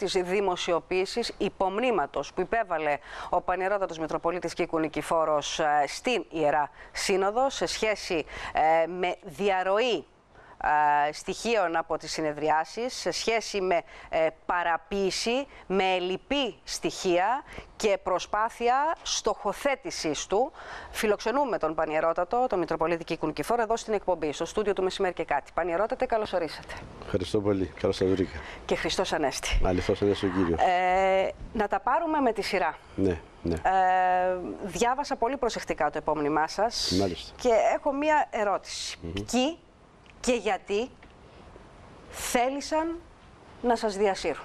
της δημοσιοποίησης υπομνήματος που υπέβαλε ο Πανιερότατος Μητροπολίτης Κίκου Νικηφόρος στην Ιερά Σύνοδο σε σχέση με διαρροή στοιχείων από τις συνεδριάσεις, σε σχέση με παραποίηση, με ελλειπή στοιχεία και προσπάθεια στοχοθέτησης του. Φιλοξενούμε τον Πανιερότατο, τον Μητροπολίτη Κίκου Νικηφόρο, εδώ στην εκπομπή, στο στούντιο του Μεσημέρι και κάτι. Πανιερότατε, καλώς ορίσατε. Ευχαριστώ πολύ. Καλώς σας βρήκα. Και Χριστός Ανέστη. Αληθώς Ανέστη ο Κύριος. Να τα πάρουμε με τη σειρά. Ναι, ναι. Διάβασα πολύ προσεκτικά το επόμενημά σας. Μάλιστα. Και έχω μία ερώτηση. Ποιοι και γιατί θέλησαν να σας διασύρουν?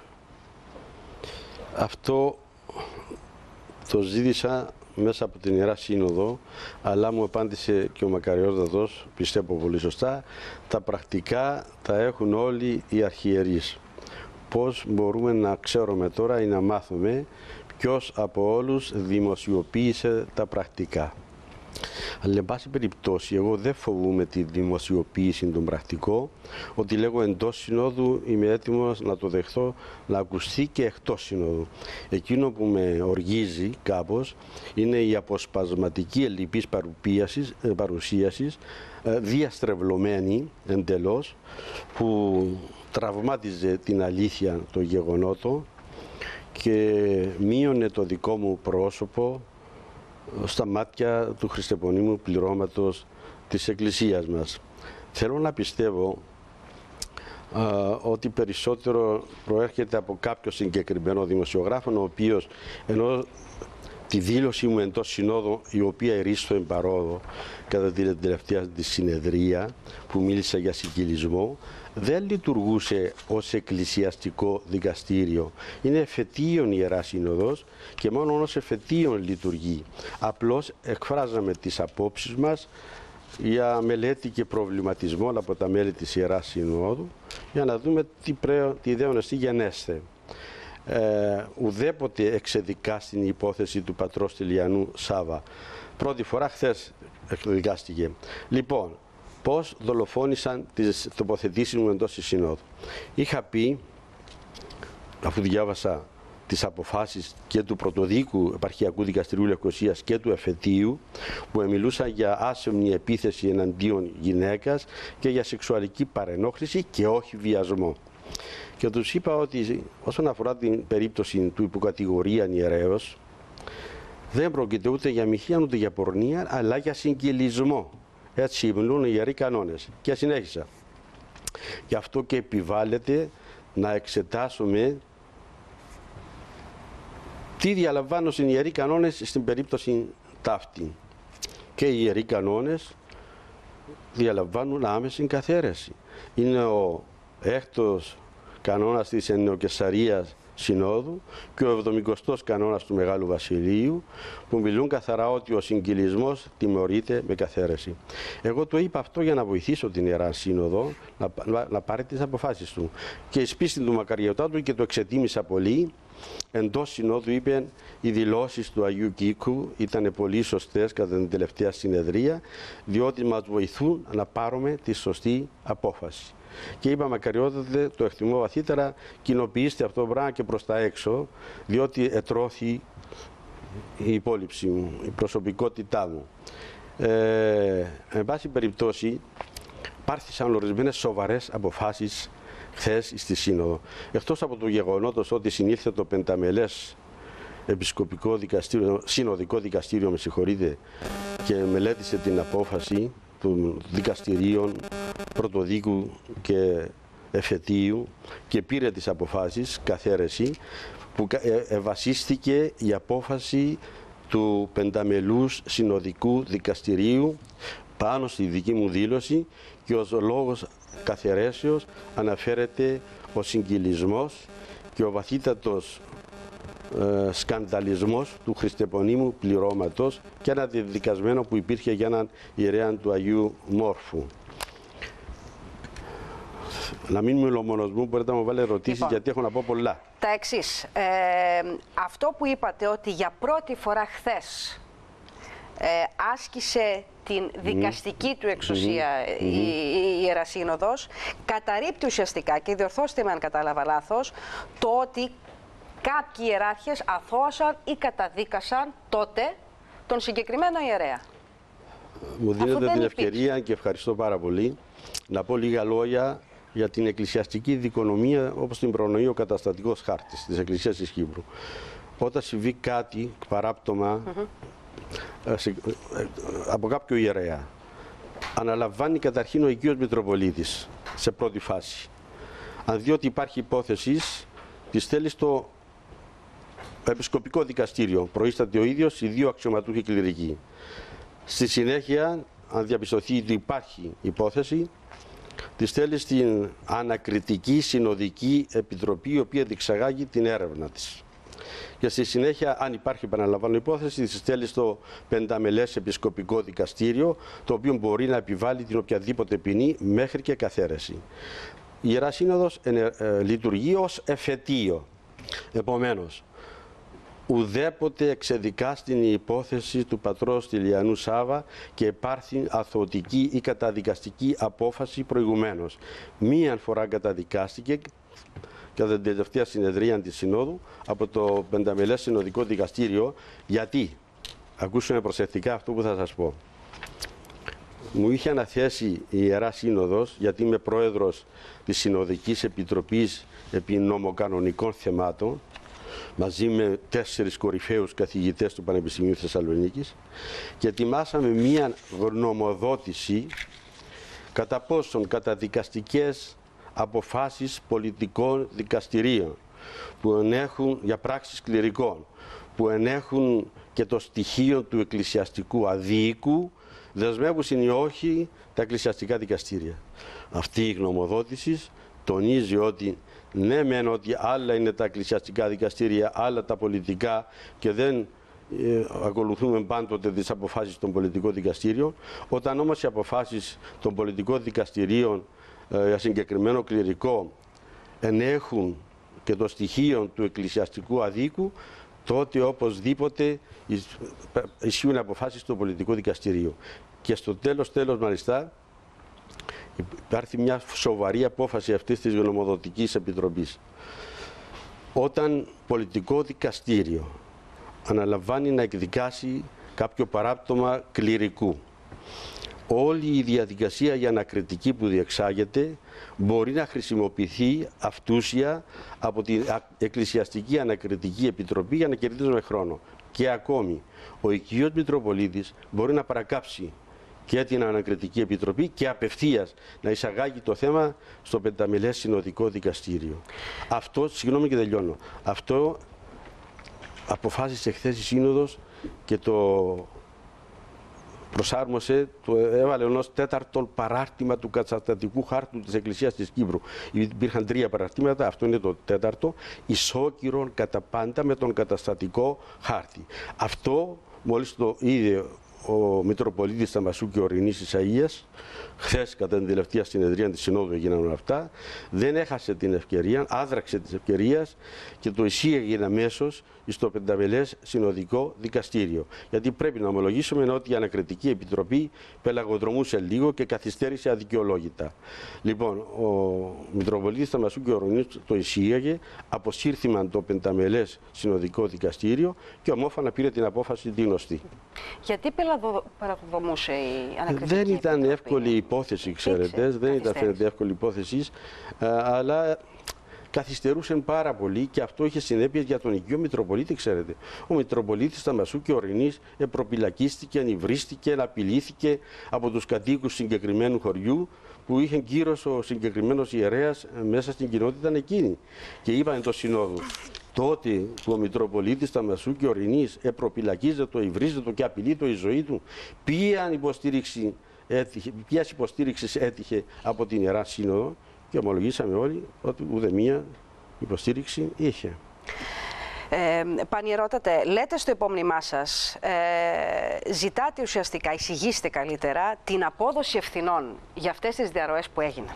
Αυτό το ζήτησα μέσα από την Ιερά Σύνοδο, αλλά μου απάντησε και ο Μακαριότατος, πιστεύω πολύ σωστά, τα πρακτικά τα έχουν όλοι οι αρχιερείς. Πώς μπορούμε να ξέρουμε τώρα ή να μάθουμε ποιος από όλους δημοσιοποίησε τα πρακτικά? Αλλά, εν πάση περιπτώσει, εγώ δεν φοβούμαι τη δημοσιοποίηση των πρακτικών. Ότι λέγω εντός συνόδου είμαι έτοιμος να το δεχθώ, να ακουστεί και εκτός συνόδου. Εκείνο που με οργίζει κάπως είναι η αποσπασματική ελλειπής παρουσίασης, διαστρεβλωμένη εντελώς, που τραυμάτιζε την αλήθεια το γεγονότο και μείωνε το δικό μου πρόσωπο στα μάτια του χριστεπονίμου πληρώματος της Εκκλησίας μας. Θέλω να πιστεύω ότι περισσότερο προέρχεται από κάποιο συγκεκριμένο δημοσιογράφο, ο οποίος, ενώ τη δήλωση μου εντός συνόδου, η οποία ερίστο εμπαρόδο κατά την τελευταία της συνεδρία που μίλησε για συγκυλισμό, δεν λειτουργούσε ως εκκλησιαστικό δικαστήριο. Είναι εφετείων Ιερά Σύνοδος και μόνο ως εφετείων λειτουργεί. Απλώς εκφράζαμε τις απόψεις μας για μελέτη και προβληματισμό από τα μέλη της Ιεράς Συνόδου για να δούμε τι δέον εστί γενέσθε. Ουδέποτε εξεδικά στην υπόθεση του πατρός Τηλιανού Σάβα. Πρώτη φορά χθες εκδικάστηκε. Λοιπόν, πώς δολοφόνησαν τις τοποθετήσεις μου εντός της Συνόδου? Είχα πει, αφού διάβασα τις αποφάσεις και του Πρωτοδίκου Επαρχιακού Δικαστηρίου Λευκωσίας και του Εφετείου, που μιλούσαν για άσεμνη επίθεση εναντίον γυναίκας και για σεξουαλική παρενόχληση και όχι βιασμό. Και τους είπα ότι όσον αφορά την περίπτωση του υποκατηγορία ιερέως, δεν πρόκειται ούτε για μοιχεία ούτε για πορνεία, αλλά για συγκυλισμό. Έτσι μιλούν οι ιεροί κανόνες. Και συνέχισα. Γι' αυτό και επιβάλλεται να εξετάσουμε τι διαλαμβάνουν οι ιεροί κανόνες στην περίπτωση ταύτη. Και οι ιεροί κανόνες διαλαμβάνουν άμεση καθαίρεση. Είναι ο έκτος κανόνας της Εννεοκεσαρίας Συνόδου και ο 70ος κανόνας του Μεγάλου Βασιλείου, που μιλούν καθαρά ότι ο συγκυλισμός τιμωρείται με καθαίρεση. Εγώ το είπα αυτό για να βοηθήσω την Ιερά Σύνοδο να πάρει τις αποφάσεις του. Και εις πίστη του Μακαριωτάτου, και το εξετίμησα πολύ, εντός Συνόδου είπε οι δηλώσεις του Αγίου Κίκου ήταν πολύ σωστές κατά την τελευταία συνεδρία, διότι μας βοηθούν να πάρουμε τη σωστή απόφαση. Και είπα, Μακαριότατε, το εκτιμώ βαθύτερα, κοινοποιήστε αυτό το πράγμα και προς τα έξω, διότι ετρώθη η υπόλοιψη μου, η προσωπικότητά μου. Εν πάση περιπτώσει, πάρθησαν ορισμένες σοβαρές αποφάσεις χθες στη Σύνοδο. Εκτός από το γεγονότος ότι συνήλθε το πενταμελές επισκοπικό δικαστήριο, συνοδικό δικαστήριο, με συγχωρείτε, και μελέτησε την απόφαση των δικαστηρίων Πρωτοδίκου και Εφετείου και πήρε τις αποφάσεις καθαίρεση, που βασίστηκε η απόφαση του πενταμελούς συνοδικού δικαστηρίου πάνω στη δική μου δήλωση, και ως λόγος καθαιρέσεως αναφέρεται ο συγκυλισμός και ο βαθύτατος σκανδαλισμός του χριστεπονίμου πληρώματος και ένα διδικασμένο που υπήρχε για έναν ιερέα του Αγίου Μόρφου. Να μην μιλώ μόνος μου, μπορείτε να μου βάλετε ερωτήσεις, λοιπόν, γιατί έχω να πω πολλά. Τα εξής. Αυτό που είπατε ότι για πρώτη φορά χθες άσκησε την δικαστική του εξουσία η Ιερά Σύνοδος, καταρρίπτει ουσιαστικά, και διορθώστε με αν κατάλαβα λάθος, το ότι κάποιοι ιεράρχες αθώωσαν ή καταδίκασαν τότε τον συγκεκριμένο ιερέα. Μου δίνετε την ευκαιρία και ευχαριστώ πάρα πολύ να πω λίγα λόγια για την εκκλησιαστική δικονομία όπως την προνοεί ο καταστατικός χάρτης της Εκκλησίας της Κύπρου. Όταν συμβεί κάτι παράπτωμα από κάποιο ιερέα, αναλαμβάνει καταρχήν ο οικείος Μητροπολίτης σε πρώτη φάση. Αν δει ότι υπάρχει υπόθεση, τη στέλνει στο Επισκοπικό Δικαστήριο. Προείσταται ο ίδιος, οι δύο αξιωματούχοι κληρικοί. Στη συνέχεια, αν διαπιστωθεί ότι υπάρχει υπόθεση, τη στέλνει στην Ανακριτική Συνοδική Επιτροπή, η οποία διεξαγάγει την έρευνα της. Και στη συνέχεια, αν υπάρχει, επαναλαμβάνω, υπόθεση, τη στέλνει στο πενταμελές Επισκοπικό Δικαστήριο, το οποίο μπορεί να επιβάλλει την οποιαδήποτε ποινή μέχρι και καθαίρεση. Η Ιερά Σύνοδος λειτουργεί ως εφετείο. Επομένως, ουδέποτε εξεδικάστη η υπόθεση του πατρός Τηλιανού Σάβα και υπάρχει αθωωτική ή καταδικαστική απόφαση προηγουμένως. Μία φορά καταδικάστηκε κατά την τελευταία συνεδρία της Συνόδου από το Πενταμελές Συνοδικό Δικαστήριο. Γιατί, ακούσαμε προσεκτικά αυτό που θα σας πω. Μου είχε αναθέσει η Ιερά Σύνοδος, γιατί είμαι πρόεδρος της Συνοδικής Επιτροπής επί νομοκανονικών θεμάτων, μαζί με 4 κορυφαίους καθηγητές του Πανεπιστημίου Θεσσαλονίκης, και ετοιμάσαμε μία γνωμοδότηση κατά πόσον καταδικαστικές αποφάσεις πολιτικών δικαστηρίων που ενέχουν για πράξεις κληρικών, που ενέχουν και το στοιχείο του εκκλησιαστικού αδίκου, δεσμεύουν ή όχι τα εκκλησιαστικά δικαστήρια. Αυτή η γνωμοδότηση τονίζει ότι ναι, μεν ότι άλλα είναι τα εκκλησιαστικά δικαστήρια, άλλα τα πολιτικά, και δεν ακολουθούμε πάντοτε τις αποφάσεις των πολιτικών δικαστήριων. Όταν όμως οι αποφάσεις των πολιτικών δικαστηρίων για συγκεκριμένο κληρικό ενέχουν και το στοιχείο του εκκλησιαστικού αδίκου, τότε οπωσδήποτε ισχύουν αποφάσεις του πολιτικού δικαστηρίου. Και στο τέλος μάλιστα υπάρχει μια σοβαρή απόφαση αυτής της γνωμοδοτικής επιτροπής. Όταν πολιτικό δικαστήριο αναλαμβάνει να εκδικάσει κάποιο παράπτωμα κληρικού, όλη η διαδικασία για ανακριτική που διεξάγεται μπορεί να χρησιμοποιηθεί αυτούσια από την Εκκλησιαστική Ανακριτική Επιτροπή για να κερδίζουμε χρόνο. Και ακόμη, ο οικείος Μητροπολίτης μπορεί να παρακάψει και την Ανακριτική Επιτροπή και απευθείας να εισαγάγει το θέμα στο Πενταμελές Συνοδικό Δικαστήριο. Αυτό, συγγνώμη και τελειώνω, αυτό αποφάσισε χθες η Σύνοδος και το προσάρμοσε, το έβαλε ως 4ο παράρτημα του καταστατικού χάρτου της Εκκλησίας της Κύπρου. Υπήρχαν 3 παραρτήματα, αυτό είναι το 4ο, ισόκυρον κατά πάντα με τον καταστατικό χάρτη. Αυτό μόλις το είδε ο Μητροπολίτης Θαμασού και Ορεινής Ισαΐας, χθες κατά την τελευταία συνεδρία της Συνόδου έγιναν όλα αυτά, δεν έχασε την ευκαιρία, άδραξε της ευκαιρίας και το εισήγαγε αμέσως στο Πενταμελές Συνοδικό Δικαστήριο. Γιατί πρέπει να ομολογήσουμε ότι η Ανακριτική Επιτροπή πελαγοδρομούσε λίγο και καθυστέρησε αδικαιολόγητα. Λοιπόν, ο Μητροπολίτης Θαμασού και Ορεινής το εισήγαγε, αποσύρθηκαν το Πενταμελές Συνοδικό Δικαστήριο και ομόφωνα πήρε την απόφαση τη γνωστή. Γιατί πελαγοδρομούσε η Ανακριτική Δεν ήταν Επιτροπή? εύκολη υπόθεση, ξέρετε, δεν ήταν φαίνεται εύκολη υπόθεση, αλλά καθυστερούσε πάρα πολύ και αυτό είχε συνέπειες για τον οικείο Μητροπολίτη, ξέρετε. Ο Μητροπολίτης Θαμασού και Ορεινής προπυλακίστηκε, ανυβρίστηκε, απειλήθηκε από τους κατοίκους συγκεκριμένου χωριού που είχε κύρος ο συγκεκριμένος ιερέας μέσα στην κοινότητα εκείνη. Και είπαν το Συνόδου, τότε που ο Μητροπολίτης Θαμασού και Ορεινής προπυλακίζεται, υβρίζεται και απειλείται η ζωή του, ποιες υποστήριξης έτυχε από την Ιερά Σύνοδο, και ομολογήσαμε όλοι ότι ούτε μία υποστήριξη είχε. Πανιερότατε, λέτε στο υπόμνημά σας, ζητάτε ουσιαστικά, εισηγήστε καλύτερα, την απόδοση ευθυνών για αυτές τις διαρροές που έγιναν.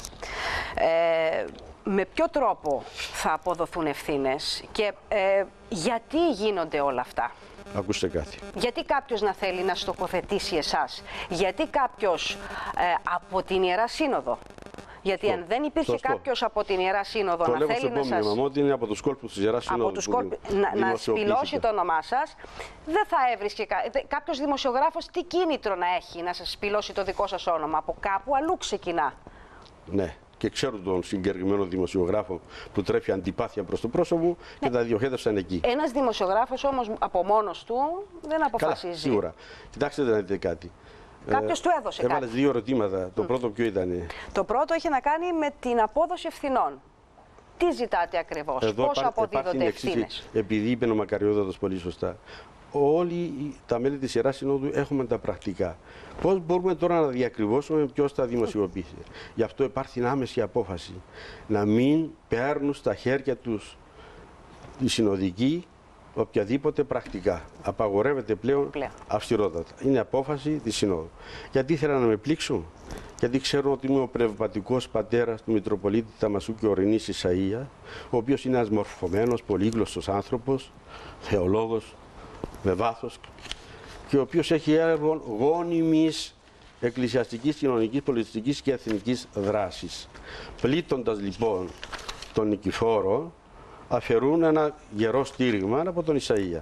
Με ποιο τρόπο θα αποδοθούν ευθύνες και γιατί γίνονται όλα αυτά? Ακούστε κάτι. Γιατί κάποιος να θέλει να στοχοθετήσει εσάς? Γιατί κάποιος από την Ιερά Σύνοδο Γιατί αν δεν υπήρχε κάποιος από την Ιερά Σύνοδο να θέλει να σας... ότι είναι από τους κόλπους της Ιεράς Συνόδου να σπηλώσει το όνομά σας, δεν θα έβρισκε κάποιος δημοσιογράφος τι κίνητρο να έχει να σας σπηλώσει το δικό σας όνομα. Από κάπου αλλού ξεκινά. Ναι. Και ξέρω τον συγκεκριμένο δημοσιογράφο που τρέφει αντιπάθεια προς το πρόσωπο μου και τα διοχέτευσαν εκεί. Ένας δημοσιογράφος όμως από μόνος του δεν αποφασίζει. Καλά, σίγουρα. Κοιτάξτε να δείτε κάτι. Κάποιος του έδωσε Έβαλες δύο ερωτήματα. Το πρώτο ποιο ήταν? Το πρώτο είχε να κάνει με την απόδοση ευθυνών. Τι ζητάτε ακριβώς, πώς αποδίδονται ευθύνες? Επειδή είπε ο Μακαριότατος πολύ σωστά, όλοι τα μέλη της Ιεράς Συνόδου έχουμε τα πρακτικά. Πώς μπορούμε τώρα να διακριβώσουμε ποιος τα δημοσιοποιήσει? Γι' αυτό υπάρχει άμεση απόφαση να μην παίρνουν στα χέρια τους οι συνοδικοί οποιαδήποτε πρακτικά. Απαγορεύεται πλέον αυστηρότατα. Είναι απόφαση της Συνόδου. Γιατί ήθελαν να με πλήξουν? Γιατί ξέρουν ότι είμαι ο πνευματικός πατέρας του Μητροπολίτη Ταμασούκη Ορεινής Ισαΐα, ο οποίος είναι ένας μορφωμένος, πολύγλωσσος άνθρωπος, θεολόγος, με βάθος, και ο οποίος έχει έργο γόνιμης εκκλησιαστικής, κοινωνικής, πολιτιστικής και εθνικής δράσης. Πλήττοντας λοιπόν τον Νικηφόρο, αφαιρούν ένα γερό στήριγμα από τον Ισαΐα.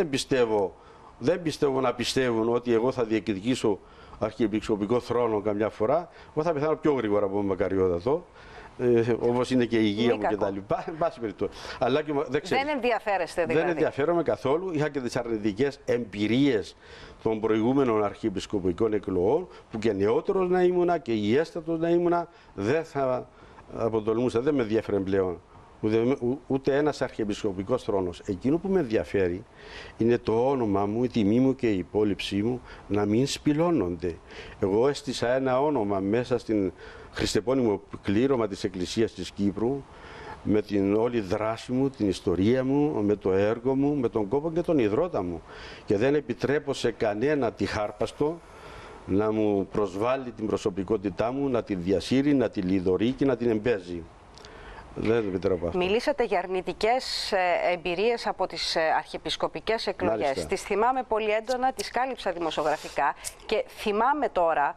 Δεν πιστεύω να πιστεύουν ότι εγώ θα διεκδικήσω αρχιεπισκοπικό θρόνο καμιά φορά. Εγώ θα πεθάνω πιο γρήγορα από τον Μακαριότατο, όπως είναι και η υγεία μου κτλ. Εν πάση περιπτώσει. Αλλά και δεν ενδιαφέρεστε δηλαδή? Δεν ενδιαφέρομαι καθόλου. Είχα και τις αρνητικές εμπειρίες των προηγούμενων αρχιεπισκοπικών εκλογών, που και νεότερος να ήμουνα και υγιέστατος να ήμουνα, δεν θα αποτολμούσα, δεν με ενδιαφέρει πλέον ούτε ένας αρχιεπισκοπικός θρόνος. Εκείνο που με ενδιαφέρει είναι το όνομα μου, η τιμή μου και η υπόλοιψή μου να μην σπηλώνονται. Εγώ έστησα ένα όνομα μέσα στην χριστεπώνυμο κλήρωμα της Εκκλησίας της Κύπρου, με την όλη δράση μου, την ιστορία μου, με το έργο μου, με τον κόπο και τον ιδρώτα μου. Και δεν επιτρέπω σε κανένα τυχάρπαστο να μου προσβάλλει την προσωπικότητά μου, να τη διασύρει, να τη λιδωρεί και να την εμπέζει. Δεν επιτρέπω αυτό. Μιλήσατε για αρνητικές εμπειρίες από τις αρχιεπισκοπικές εκλογές. Μάλιστα. Τις θυμάμαι πολύ έντονα, τις κάλυψα δημοσιογραφικά και θυμάμαι τώρα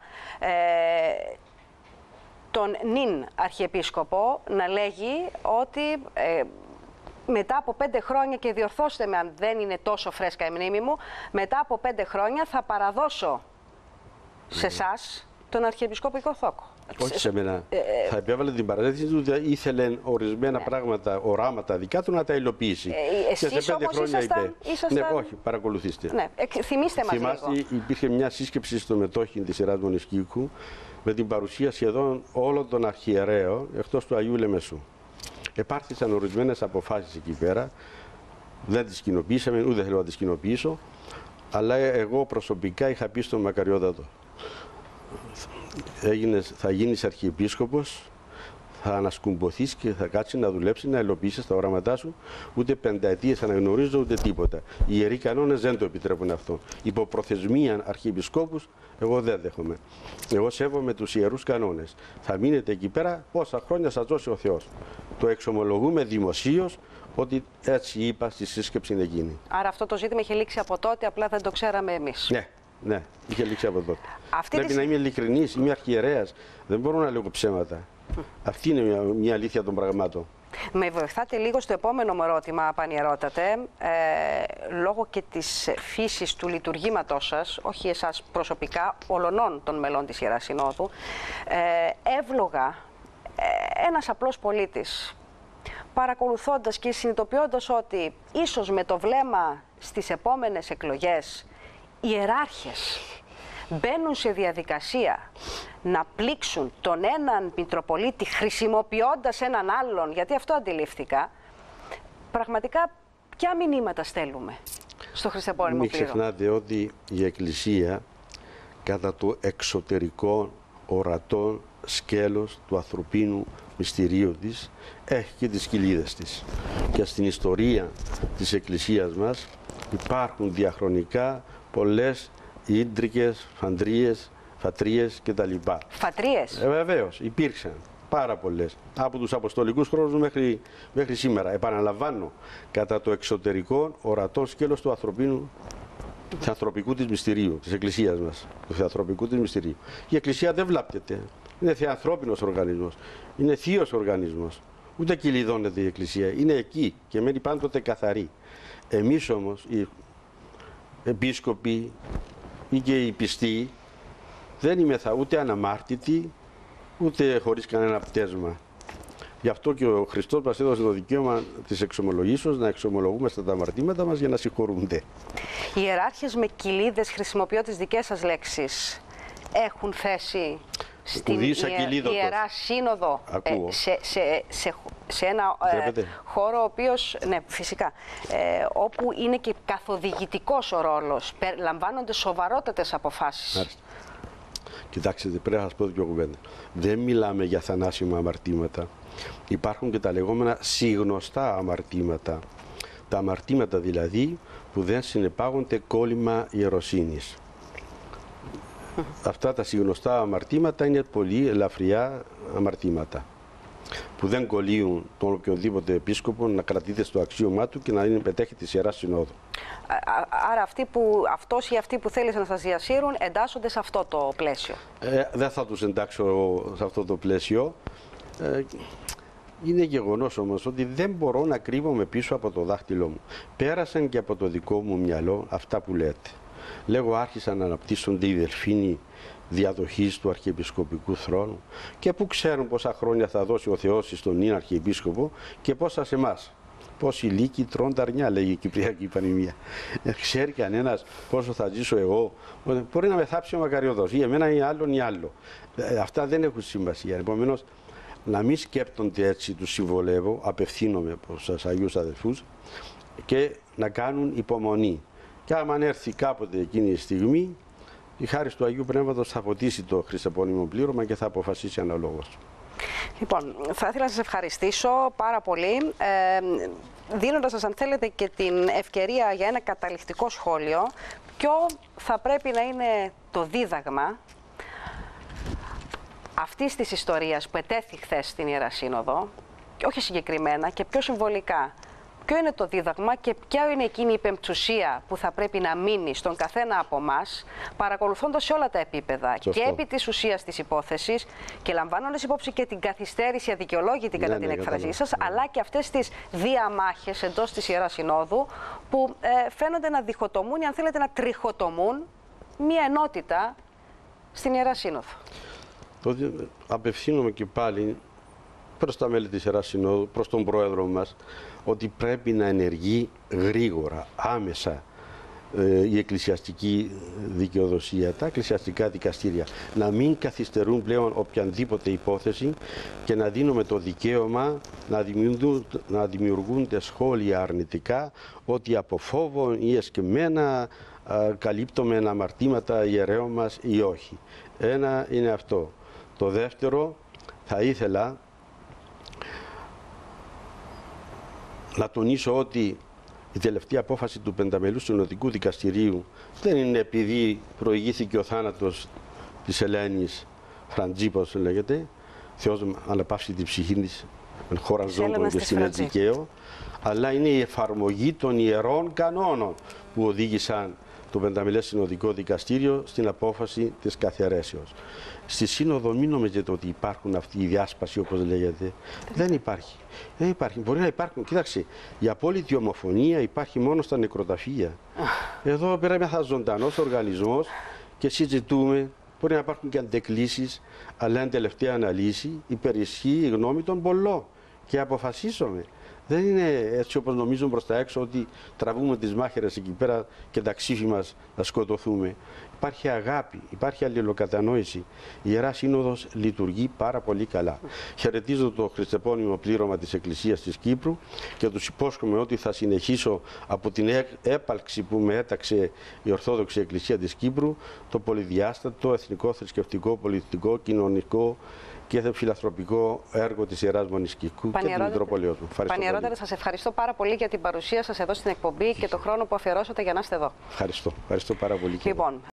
τον νυν αρχιεπίσκοπο να λέγει ότι μετά από 5 χρόνια, και διορθώστε με αν δεν είναι τόσο φρέσκα η μνήμη μου, μετά από 5 χρόνια θα παραδώσω σε εσάς τον αρχιεπισκοπικό θόκο. Όχι σε μένα. Θα επέβαλε την παραδέτηση του ότι ήθελε ορισμένα πράγματα, οράματα δικά του να τα υλοποιήσει. Εσείς και σε 5 χρόνια ήσασταν... Ναι, όχι, παρακολουθήστε. Ναι, θυμίστε μας Θυμάστε, λίγο. Υπήρχε μια σύσκεψη στο μετόχι της Ιεράς Μονισκίκου με την παρουσία σχεδόν όλων των αρχιερέων εκτός του Αγίου Λεμεσού. Επάρθησαν ορισμένες αποφάσεις εκεί πέρα. Δεν τις κοινοποιήσαμε, ούτε θέλω να τις κοινοποιήσω, αλλά εγώ προσωπικά είχα πει στον Μακαριότατο: θα γίνεις αρχιεπίσκοπος, θα ανασκουμποθείς και θα κάτσεις να δουλέψεις, να υλοποιήσεις τα οράματά σου. Ούτε πενταετίες αναγνωρίζω, ούτε τίποτα. Οι ιεροί κανόνες δεν το επιτρέπουν αυτό. Υπό προθεσμία αρχιεπισκόπους, εγώ δεν δέχομαι. Εγώ σέβομαι τους ιερούς κανόνες. Θα μείνετε εκεί πέρα πόσα χρόνια σας δώσει ο Θεός. Το εξομολογούμε δημοσίως ότι έτσι είπα στη σύσκεψη εκείνη. Άρα αυτό το ζήτημα είχε λήξει από τότε, απλά δεν το ξέραμε εμείς. Ναι, είχε λήξει από τότε. Πρέπει να είμαι ειλικρινής, είμαι αρχιερέας. Δεν μπορώ να λέω ψέματα. Αυτή είναι μια αλήθεια των πραγμάτων. Με βοηθάτε λίγο στο επόμενο μου ερώτημα, Πανιερότατε, λόγω και της φύσης του λειτουργήματός σας, όχι εσάς προσωπικά, ολονών των μελών της Ιεράς Συνόδου, εύλογα ένας απλός πολίτης, παρακολουθώντας και συνειδητοποιώντας ότι ίσως με το βλέμμα στις επόμενες εκλογές οι ιεράρχες μπαίνουν σε διαδικασία να πλήξουν τον έναν Μητροπολίτη χρησιμοποιώντας έναν άλλον, γιατί αυτό αντιλήφθηκα, πραγματικά ποια μηνύματα στέλνουμε στο χριστεπώνυμο Μην πλήρω? ξεχνάτε ότι η Εκκλησία κατά το εξωτερικό ορατό σκέλος του ανθρωπίνου μυστηρίου της έχει και τις κοιλίδες της. Και στην ιστορία της Εκκλησίας μας υπάρχουν διαχρονικά πολλές ίντρικες, φαντρίες, φατρίες κτλ. Φατρίες? Βεβαίως, υπήρξαν πάρα πολλές. Από τους αποστολικούς χρόνους μέχρι σήμερα. Επαναλαμβάνω, κατά το εξωτερικό ορατό σκέλος του ανθρωπικού της μυστηρίου, της Εκκλησίας μας. Του ανθρωπικού της μυστηρίου. Η Εκκλησία δεν βλάπτεται. Είναι θεανθρώπινος οργανισμός. Είναι θείος οργανισμός. Ούτε κυλιδώνεται η Εκκλησία. Είναι εκεί και μένει πάντοτε καθαρή. Εμείς όμως, οι επίσκοποι ή και οι πιστοί, δεν είμεθα ούτε αναμάρτητοι, ούτε χωρίς κανένα πτέσμα. Γι' αυτό και ο Χριστός μας έδωσε το δικαίωμα της εξομολογήσεως να εξομολογούμε στα τα αμαρτήματα μας για να συγχωρούνται. Οι ιεράρχες με κοιλίδες, χρησιμοποιώ τις δικές σας λέξεις, έχουν θέση στην Ιερά Σύνοδο, σε ένα χώρο ο οποίος, ναι, φυσικά, όπου είναι και καθοδηγητικός ο ρόλος, λαμβάνονται σοβαρότατες αποφάσεις. Άριστα. Κοιτάξτε, πρέπει να σας πω δύο κουβέντες. Δεν μιλάμε για θανάσιμα αμαρτήματα. Υπάρχουν και τα λεγόμενα συγνωστά αμαρτήματα. Τα αμαρτήματα δηλαδή που δεν συνεπάγονται κόλλημα ιεροσύνης. Αυτά τα συγνωστά αμαρτήματα είναι πολύ ελαφριά αμαρτήματα που δεν κολλείουν τον οποιοδήποτε επίσκοπο να κρατείται στο αξίωμά του και να είναι πετέχει της Ιεράς Συνόδου. Άρα αυτός ή αυτοί που θέλεις να σας διασύρουν εντάσσονται σε αυτό το πλαίσιο. Δεν θα τους εντάξω σε αυτό το πλαίσιο. Είναι γεγονός όμως ότι δεν μπορώ να κρύβομαι πίσω από το δάχτυλό μου. Πέρασαν και από το δικό μου μυαλό αυτά που λέτε. Λέγω άρχισαν να αναπτύσσονται οι δελφίνοι διαδοχής του Αρχιεπισκοπικού θρόνου και που ξέρουν πόσα χρόνια θα δώσει ο Θεός στον νυν Αρχιεπίσκοπο και πόσα σε εμάς. Πόσοι λύκοι τρώνε τα αρνιά, λέγει η Κυπριακή Πανημία. Ξέρει κανένας πόσο θα ζήσω εγώ. Μπορεί να με θάψει ο Μακαριωδός ή εμένα ή άλλον ή άλλο. Αυτά δεν έχουν σημασία. Επομένως, να μην σκέπτονται έτσι, τους συμβολεύω, απευθύνομαι προς τους Αγίους Αδελφούς και να κάνουν υπομονή. Και άμα έρθει κάποτε εκείνη η στιγμή, η χάρις του Αγίου Πνεύματος θα φωτίσει το χρυσεπώνυμο πλήρωμα και θα αποφασίσει αναλόγως. Λοιπόν, θα ήθελα να σας ευχαριστήσω πάρα πολύ, δίνοντας σας, αν θέλετε, και την ευκαιρία για ένα καταληκτικό σχόλιο. Ποιο θα πρέπει να είναι το δίδαγμα αυτής της ιστορίας που ετέθη χθες στην Ιερά Σύνοδο, και όχι συγκεκριμένα και πιο συμβολικά? Ποιο είναι το δίδαγμα και ποια είναι εκείνη η πεμπτουσία που θα πρέπει να μείνει στον καθένα από εμάς, παρακολουθώντας σε όλα τα επίπεδα, και επί της ουσίας της υπόθεσης και λαμβάνοντας υπόψη και την καθυστέρηση αδικαιολόγητη κατά την έκφρασή σας, αλλά και αυτές τις διαμάχες εντός της Ιεράς Συνόδου που φαίνονται να διχοτομούν ή, αν θέλετε, να τριχοτομούν μία ενότητα στην Ιερά Σύνοδο. Απευθύνομαι και πάλι προς τα μέλη της Ιεράς Συνόδου, προς τον Πρόεδρο μας, ότι πρέπει να ενεργεί γρήγορα, άμεσα η εκκλησιαστική δικαιοδοσία, τα εκκλησιαστικά δικαστήρια. Να μην καθυστερούν πλέον οποιαδήποτε υπόθεση και να δίνουμε το δικαίωμα να δημιουργούνται σχόλια αρνητικά ότι από φόβο ή εσκεμμένα καλύπτουμε αμαρτήματα ιερέων μας ή όχι. Ένα είναι αυτό. Το δεύτερο, θα ήθελα να τονίσω ότι η τελευταία απόφαση του Πενταμελούς Συνοδικού Δικαστηρίου δεν είναι επειδή προηγήθηκε ο θάνατος της Ελένης Φραντζίπος, λέγεται, Θεός αναπαύσει την ψυχή της, εν χώρα ζώντων και στην δικαίου, αλλά είναι η εφαρμογή των ιερών κανόνων που οδήγησαν το Πενταμελές Συνοδικό Δικαστήριο στην απόφαση της καθαιρέσεως. Στη Σύνοδο μην νομίζετε ότι υπάρχουν αυτή η διάσπαση, όπως λέγεται. Δεν υπάρχει. Δεν υπάρχει. Μπορεί να υπάρχουν. Κοίταξε, η απόλυτη ομοφωνία υπάρχει μόνο στα νεκροταφεία. Εδώ πρέπει να θα ζωντανός οργανισμός και συζητούμε. Μπορεί να υπάρχουν και αντεκλήσεις, αλλά εν τελευταία αναλύση υπερισχύει η γνώμη των πολλών και αποφασίσουμε. Δεν είναι έτσι όπως νομίζουν προς τα έξω, ότι τραβούμε τις μάχαιρες εκεί πέρα και τα ξύφη μας να σκοτωθούμε. Υπάρχει αγάπη, υπάρχει αλληλοκατανόηση. Η Ιερά Σύνοδος λειτουργεί πάρα πολύ καλά. Χαιρετίζω το χριστεπώνυμο πλήρωμα της Εκκλησίας της Κύπρου και τους υπόσχομαι ότι θα συνεχίσω από την έπαλξη που με έταξε η Ορθόδοξη Εκκλησία της Κύπρου το πολυδιάστατο εθνικό, θρησκευτικό, πολιτικό, κοινωνικό και φιλανθρωπικό έργο της Ιεράς Μονισκικού και του Μητροπολίως μου. Πανιερότερε, σας ευχαριστώ πάρα πολύ για την παρουσία σας εδώ στην εκπομπή και το χρόνο που αφιερώσατε για να είστε εδώ. Ευχαριστώ πάρα πολύ. Λοιπόν,